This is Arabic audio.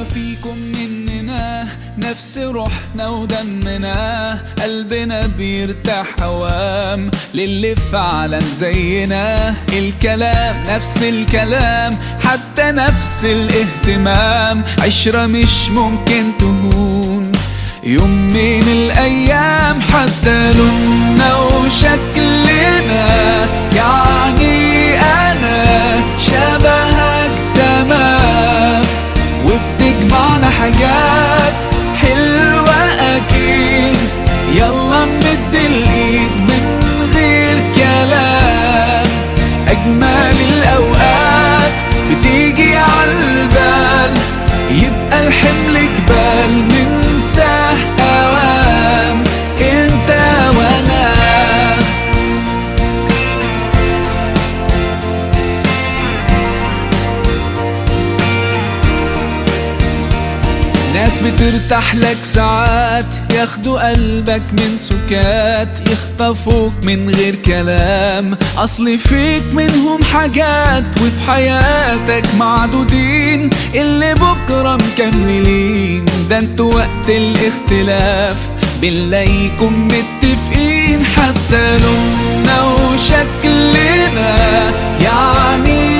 فيكم مننا نفس روحنا ودمنا، قلبنا بيرتاح هوام للي فعلا زينا. الكلام نفس الكلام، حتى نفس الاهتمام، عشرة مش ممكن تهون يوم من الأيام. حتى لوننا وشكلنا، يعني أنا شبهك تمام، وبتجمعنا حاجات حلوة أكيد. يلا نمد الإيد من غير كلام، أجمل الأوقات بتيجي عالبال، يبقى الحمل جبال ننساه أوام انت وانا. ناس بترتاح لك ساعات، ياخدوا قلبك من سكات، يخطفوك من غير كلام، اصل فيك منهم حاجات وفي حياتك معدودين، اللي بكرة مكملين. ده انتوا وقت الاختلاف بنلاقيكم متفقين. حتى لوننا وشكلنا، يعني